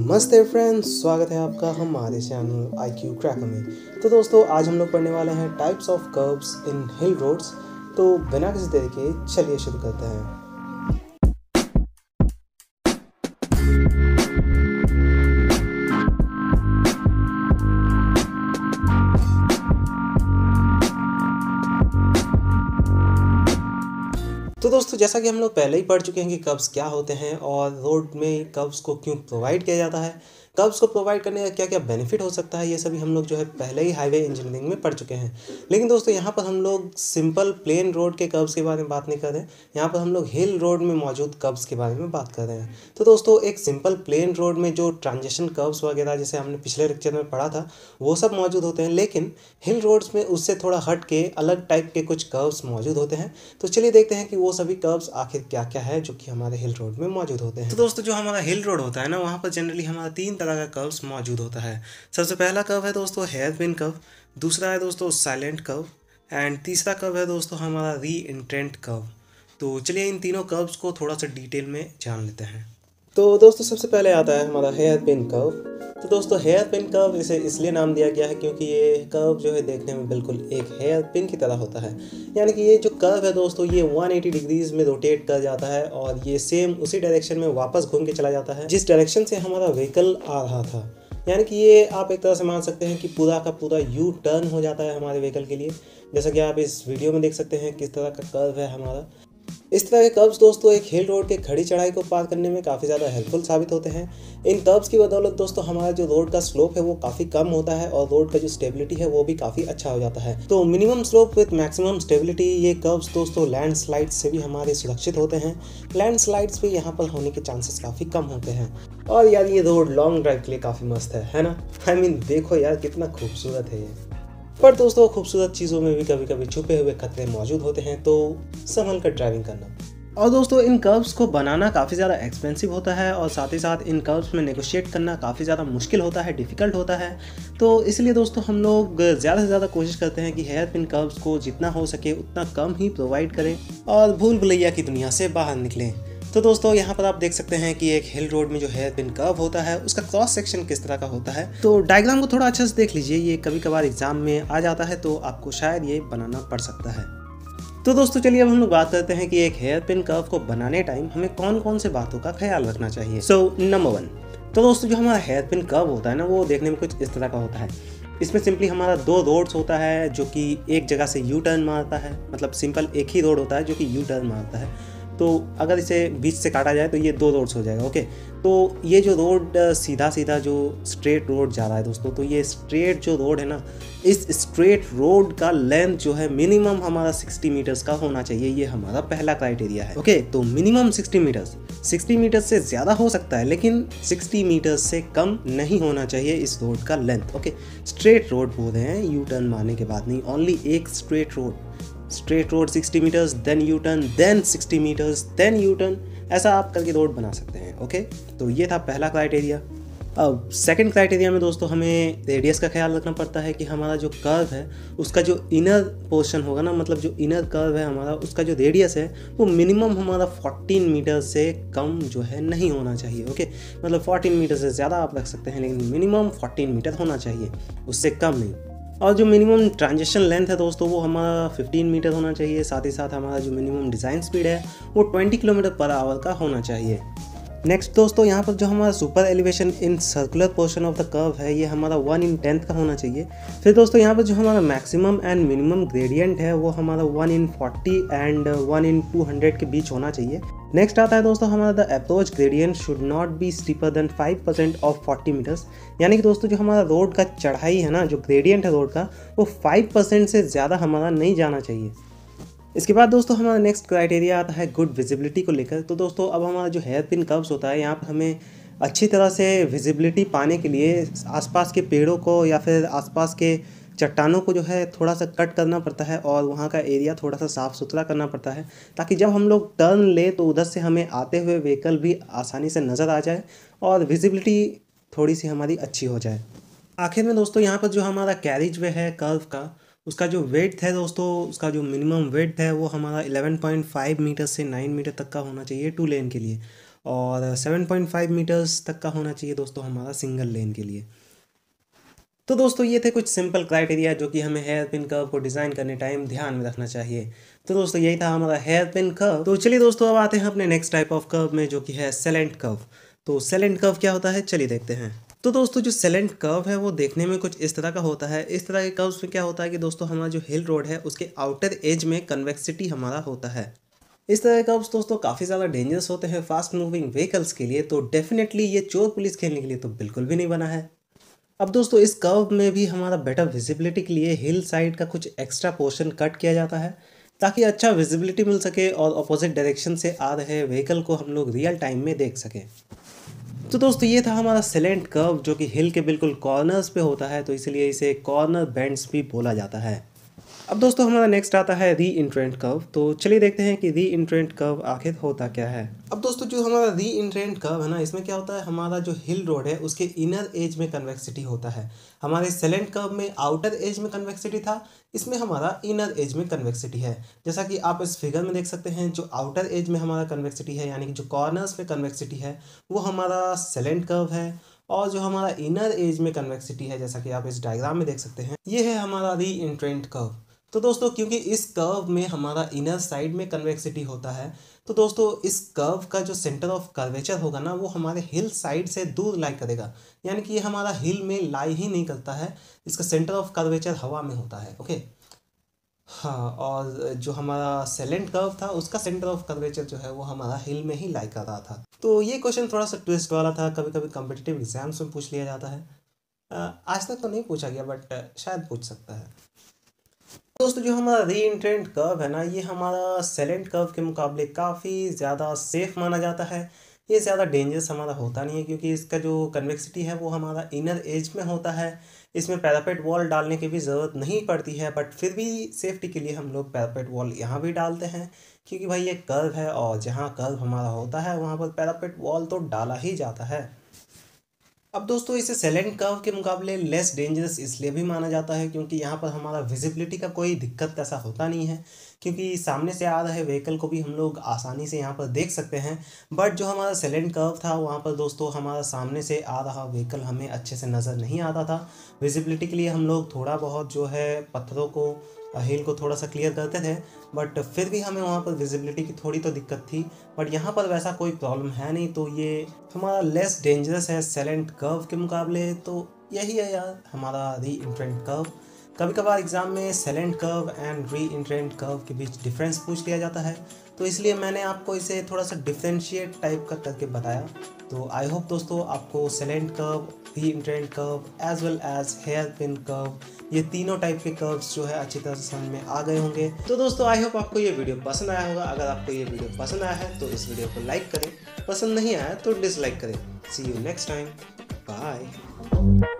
नमस्ते फ्रेंड्स, स्वागत है आपका हमारे चैनल IQ क्रैकर में। तो दोस्तों, आज हम लोग पढ़ने वाले हैं types of curves in hill roads. तो बिना किसी देरी के चलिए शुरू करते हैं। तो दोस्तों, जैसा कि हम लोग पहले ही पढ़ चुके हैं कि कर्व्स क्या होते हैं और रोड में कर्व्स को क्यों प्रोवाइड किया जाता है, कर्व्स को प्रोवाइड करने का क्या क्या बेनिफिट हो सकता है, ये सभी हम लोग जो है पहले ही हाईवे इंजीनियरिंग में पढ़ चुके हैं। लेकिन दोस्तों, यहाँ पर हम लोग सिंपल प्लेन रोड के कर्व्स के बारे में बात नहीं कर रहे हैं। यहाँ पर हम लोग हिल रोड में मौजूद कर्व्स के बारे में बात कर रहे हैं। तो दोस्तों, एक सिंपल प्लेन रोड में जो ट्रांजिशन कर्व्स वगैरह जैसे हमने पिछले लेक्चर में पढ़ा था, वो सब मौजूद होते हैं। लेकिन हिल रोड्स में उससे थोड़ा हट के अलग टाइप के कुछ कर्व्स मौजूद होते हैं। तो चलिए देखते हैं कि वो सभी कर्व्स आखिर क्या क्या है जो कि हमारे हिल रोड में मौजूद होते हैं। तो दोस्तों, जो हमारा हिल रोड होता है ना, वहाँ पर जनरली हमारा 3 तरह का कर्व्स मौजूद होता है। सबसे पहला कर्व है दोस्तों हेयर पिन कर्व, दूसरा है दोस्तों साइलेंट कर्व, एंड तीसरा कर्व है दोस्तों हमारा री एंट्रेंट कर्व। तो चलिए इन तीनों कर्व्स को थोड़ा सा डिटेल में जान लेते हैं। तो दोस्तों, सबसे पहले आता है हमारा हेयर पिन कर्व। तो दोस्तों, हेयर पिन कर्व इसे इसलिए नाम दिया गया है क्योंकि ये कर्व जो है देखने में बिल्कुल एक हेयर पिन की तरह होता है। यानी कि ये जो कर्व है दोस्तों, ये 180 डिग्रीज में रोटेट कर जाता है और ये सेम उसी डायरेक्शन में वापस घूम के चला जाता है जिस डायरेक्शन से हमारा व्हीकल आ रहा था। यानी कि ये आप एक तरह से मान सकते हैं कि पूरा का पूरा यू टर्न हो जाता है हमारे व्हीकल के लिए। जैसा कि आप इस वीडियो में देख सकते हैं किस तरह का कर्व है हमारा। इस तरह के कर्व्स दोस्तों एक हिल रोड के खड़ी चढ़ाई को पार करने में काफ़ी ज़्यादा हेल्पफुल साबित होते हैं। इन कर्व्स की बदौलत दोस्तों हमारा जो रोड का स्लोप है वो काफ़ी कम होता है और रोड का जो स्टेबिलिटी है वो भी काफ़ी अच्छा हो जाता है। तो minimum slope with maximum stability, ये कर्व्स दोस्तों लैंडस्लाइड से भी हमारे सुरक्षित होते हैं। लैंडस्लाइड्स भी यहाँ पर होने के चांसेस काफ़ी कम होते हैं। और यार, ये रोड लॉन्ग ड्राइव के लिए काफ़ी मस्त है ना। देखो यार, कितना खूबसूरत है ये। पर दोस्तों, खूबसूरत चीज़ों में भी कभी कभी छुपे हुए खतरे मौजूद होते हैं, तो संभल कर ड्राइविंग करना। और दोस्तों, इन कर्व्स को बनाना काफ़ी ज़्यादा एक्सपेंसिव होता है और साथ ही साथ इन कर्व्स में नेगोशिएट करना काफ़ी ज़्यादा मुश्किल होता है, डिफ़िकल्ट होता है। तो इसलिए दोस्तों हम लोग ज़्यादा से ज़्यादा कोशिश करते हैं कि हेयर पिन कर्व्स को जितना हो सके उतना कम ही प्रोवाइड करें और भूल भुलैया की दुनिया से बाहर निकलें। तो दोस्तों, यहाँ पर आप देख सकते हैं कि एक हिल रोड में जो हेयर पिन कर्व होता है उसका क्रॉस सेक्शन किस तरह का होता है। तो डायग्राम को थोड़ा अच्छे से देख लीजिए, ये कभी कभार एग्जाम में आ जाता है तो आपको शायद ये बनाना पड़ सकता है। तो दोस्तों, चलिए अब हम लोग बात करते हैं कि एक हेयर पिन कर्व को बनाने टाइम हमें कौन कौन से बातों का ख्याल रखना चाहिए। नंबर 1, तो दोस्तों जो हमारा हेयर पिन कर्व होता है ना, वो देखने में कुछ इस तरह का होता है। इसमें सिंपली हमारा 2 रोड्स होता है जो कि एक जगह से यू टर्न मारता है। मतलब सिंपल एक ही रोड होता है जो कि यू टर्न मारता है। तो अगर इसे बीच से काटा जाए तो ये 2 रोड्स हो जाएगा। ओके, तो ये जो रोड सीधा सीधा जो स्ट्रेट रोड जा रहा है दोस्तों, तो ये स्ट्रेट जो रोड है ना, इस स्ट्रेट रोड का लेंथ जो है मिनिमम हमारा 60 मीटर्स का होना चाहिए। ये हमारा पहला क्राइटेरिया है। ओके, तो मिनिमम 60 मीटर्स। 60 मीटर्स से ज़्यादा हो सकता है लेकिन 60 मीटर्स से कम नहीं होना चाहिए इस रोड का लेंथ। ओके, स्ट्रेट रोड बोल रहे हैं, यू टर्न मारने के बाद नहीं, ओनली एक straight road 60 metres, then you turn, then 60 metres, then you turn, ऐसा आप करके रोड बना सकते हैं। ओके, तो ये था पहला क्राइटेरिया। अब सेकंड क्राइटेरिया में दोस्तों हमें रेडियस का ख्याल रखना पड़ता है कि हमारा जो कर्व है उसका जो इनर पोर्शन होगा ना, मतलब जो इनर कर्व है हमारा, उसका जो रेडियस है वो मिनिमम हमारा 14 मीटर से कम जो है नहीं होना चाहिए। ओके, मतलब 14 मीटर से ज़्यादा आप रख सकते हैं लेकिन मिनिमम 14 मीटर होना चाहिए, उससे कम नहीं। और जो मिनिमम ट्रांजिशन लेंथ है दोस्तों वो हमारा 15 मीटर होना चाहिए। साथ ही साथ हमारा जो मिनिमम डिज़ाइन स्पीड है वो 20 किलोमीटर पर आवर का होना चाहिए। नेक्स्ट दोस्तों, यहाँ पर जो हमारा super elevation in circular portion of the curve है ये हमारा 1/10 का होना चाहिए। फिर दोस्तों यहाँ पर जो हमारा मैक्सिमम एंड मिनिमम ग्रेडियंट है वो हमारा 1/40 एंड 1/200 के बीच होना चाहिए। नेक्स्ट आता है दोस्तों हमारा the approach gradient should not be steeper than 5% of 40 metres. यानी कि दोस्तों जो हमारा रोड का चढ़ाई है ना, जो ग्रेडियंट है रोड का, वो 5% से ज़्यादा हमारा नहीं जाना चाहिए। इसके बाद दोस्तों हमारा नेक्स्ट क्राइटेरिया आता है गुड विजिबिलिटी को लेकर। तो दोस्तों अब हमारा जो हेयर पिन कर्व्स होता है, यहाँ पर हमें अच्छी तरह से विजिबिलिटी पाने के लिए आसपास के पेड़ों को या फिर आसपास के चट्टानों को जो है थोड़ा सा कट करना पड़ता है और वहाँ का एरिया थोड़ा सा साफ़ सुथरा करना पड़ता है, ताकि जब हम लोग टर्न ले तो उधर से हमें आते हुए व्हीकल भी आसानी से नज़र आ जाए और विजिबिलिटी थोड़ी सी हमारी अच्छी हो जाए। आखिर में दोस्तों यहाँ पर जो हमारा कैरिज वे है कर्व का, उसका जो वेट है दोस्तों, उसका जो मिनिमम वेट है वो हमारा 11.5 मीटर से 9 मीटर तक का होना चाहिए 2 लेन के लिए। और 7.5 मीटर्स तक का होना चाहिए दोस्तों हमारा सिंगल लेन के लिए। तो दोस्तों ये थे कुछ सिंपल क्राइटेरिया जो कि हमें हेयर पिन कर्व को डिज़ाइन करने टाइम ध्यान में रखना चाहिए। तो दोस्तों यही था हमारा हेयर पिन कर्व। तो चलिए दोस्तों अब आते हैं अपने नेक्स्ट टाइप ऑफ कर्व में जो कि है सेलेंट कर्व। तो सेलेंट कर्व क्या होता है चलिए देखते हैं। तो दोस्तों जो सेलेंट कर्व है वो देखने में कुछ इस तरह का होता है। इस तरह के कर्व्स में क्या होता है कि दोस्तों हमारा जो हिल रोड है उसके आउटर एज में कन्वेक्सिटी हमारा होता है। इस तरह के कर्व्स दोस्तों काफ़ी ज़्यादा डेंजरस होते हैं फास्ट मूविंग व्हीकल्स के लिए। तो डेफिनेटली ये चोर पुलिस खेलने के लिए तो बिल्कुल भी नहीं बना है। अब दोस्तों इस कर्व में भी हमारा बेटर विजिबिलिटी के लिए हिल साइड का कुछ एक्स्ट्रा पोर्शन कट किया जाता है ताकि अच्छा विजिबिलिटी मिल सके और अपोजिट डायरेक्शन से आ रहे व्हीकल को हम लोग रियल टाइम में देख सकें। तो दोस्तों ये था हमारा सेलेंट कर्व जो कि हिल के बिल्कुल कॉर्नर्स पे होता है, तो इसलिए इसे कॉर्नर बेंड्स भी बोला जाता है। अब दोस्तों हमारा नेक्स्ट आता है री इंट्रेंट कर्व। तो चलिए देखते हैं कि री इंट्रेंट कर्व आखिर होता क्या है। अब दोस्तों जो हमारा री इंट्रेंट कर्व है ना, इसमें क्या होता है हमारा जो हिल रोड है उसके इनर एज में कन्वेक्सिटी होता है। हमारे सेलेंट कर्व में आउटर एज में कन्वेक्सिटी था, इसमें हमारा इनर एज में कन्वेक्सिटी है। जैसा कि आप इस फिगर में देख सकते हैं जो आउटर एज में हमारा कन्वेक्सिटी है यानी कि जो कॉर्नर्स में कन्वेक्सिटी है वो हमारा सेलेंट कर्व है, और जो हमारा इनर एज में कन्वेक्सिटी है जैसा कि आप इस डायग्राम में देख सकते हैं ये है हमारा री इंट्रेंट कर्व। तो दोस्तों क्योंकि इस कर्व में हमारा इनर साइड में कन्वेक्सिटी होता है तो दोस्तों इस कर्व का जो सेंटर ऑफ कर्वेचर होगा ना वो हमारे हिल साइड से दूर लाई करेगा, यानी कि ये हमारा हिल में लाई ही नहीं करता है, इसका सेंटर ऑफ कर्वेचर हवा में होता है। ओके हाँ, और जो हमारा सेलेंट कर्व था उसका सेंटर ऑफ कर्वेचर जो है वो हमारा हिल में ही लाई कर रहा था। तो ये क्वेश्चन थोड़ा सा ट्विस्ट वाला था, कभी कभी कॉम्पिटिटिव एग्जाम्स में पूछ लिया जाता है। आज तक तो नहीं पूछा गया बट शायद पूछ सकता है। दोस्तों जो हमारा री इंट्रेंट कर्व है ना ये हमारा सेलेंट कर्व के मुकाबले काफ़ी ज़्यादा सेफ माना जाता है। ये ज़्यादा डेंजरस हमारा होता नहीं है क्योंकि इसका जो कन्वेक्सिटी है वो हमारा इनर एज में होता है। इसमें पैरापेट वॉल डालने की भी ज़रूरत नहीं पड़ती है, बट फिर भी सेफ्टी के लिए हम लोग पैरापेट वॉल यहाँ भी डालते हैं क्योंकि भाई ये कर्व है और जहाँ कर्व हमारा होता है वहाँ पर पैरापेट वॉल तो डाला ही जाता है। अब दोस्तों इसे सेलेंट कर्व के मुकाबले लेस डेंजरस इसलिए भी माना जाता है क्योंकि यहाँ पर हमारा विजिबिलिटी का कोई दिक्कत ऐसा होता नहीं है, क्योंकि सामने से आ रहे व्हीकल को भी हम लोग आसानी से यहाँ पर देख सकते हैं। बट जो हमारा सेलेंट कर्व था वहाँ पर दोस्तों हमारा सामने से आ रहा व्हीकल हमें अच्छे से नज़र नहीं आता था। विजिबिलिटी के लिए हम लोग थोड़ा बहुत जो है पत्थरों को हिल को थोड़ा सा क्लियर करते थे, बट फिर भी हमें वहाँ पर विजिबिलिटी की थोड़ी तो दिक्कत थी। बट यहाँ पर वैसा कोई प्रॉब्लम है नहीं, तो ये हमारा लेस डेंजरस है सेलेंट कर्व के मुकाबले। तो यही है यार हमारा री इंट्रेंट कर्व। कभी कभार एग्जाम में salient curve and re इंट्रेंट curve के बीच डिफरेंस पूछ लिया जाता है, तो इसलिए मैंने आपको इसे थोड़ा सा डिफ्रेंशिएट टाइप का करके बताया। तो आई होप दोस्तों आपको salient curve, reentrant curve as well as hair pin curve ये तीनों टाइप के कर्व्स जो है अच्छी तरह से समझ में आ गए होंगे। तो दोस्तों आई होप आपको ये वीडियो पसंद आया होगा। अगर आपको ये वीडियो पसंद आया है तो इस वीडियो को लाइक करें, पसंद नहीं आया तो डिसलाइक करें। See you next time, bye.